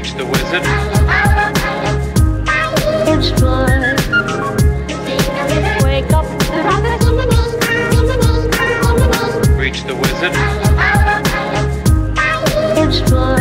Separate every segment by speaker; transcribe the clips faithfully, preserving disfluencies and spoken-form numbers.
Speaker 1: Reach the wizard.
Speaker 2: Explore. Wake up.
Speaker 1: Reach the wizard.
Speaker 2: Explore.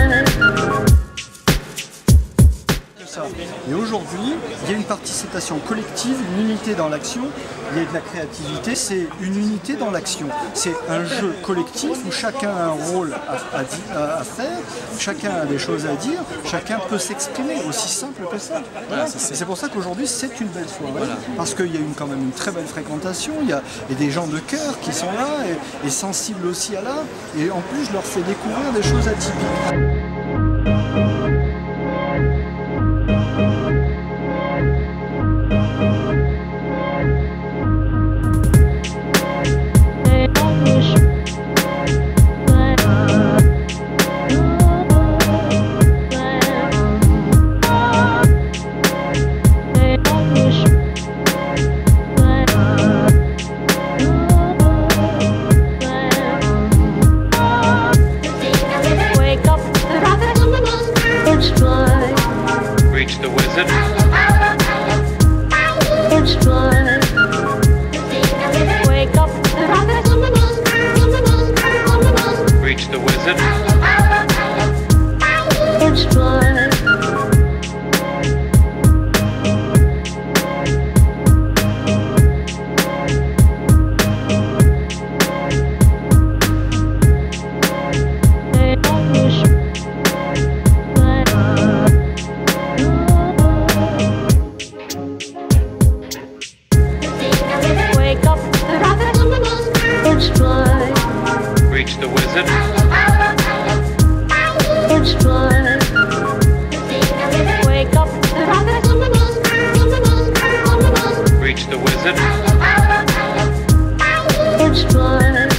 Speaker 3: Et aujourd'hui, il y a une participation collective, une unité dans l'action, il y a de la créativité, c'est une unité dans l'action. C'est un jeu collectif où chacun a un rôle à, à, à faire, chacun a des choses à dire, chacun peut s'exprimer, aussi simple que ça. Voilà. C'est pour ça qu'aujourd'hui c'est une belle soirée, voilà. Parce qu'il y a une, quand même une très belle fréquentation, il y a, il y a des gens de cœur qui sont là et, et sensibles aussi à l'art, et en plus je leur fais découvrir des choses atypiques.
Speaker 1: Reach the wizard.
Speaker 2: Explore. Wake up.
Speaker 1: Reach the wizard.
Speaker 2: Explore.
Speaker 1: Reach the wizard.
Speaker 2: Explore. Wake up.
Speaker 1: Reach the wizard.
Speaker 2: Explore.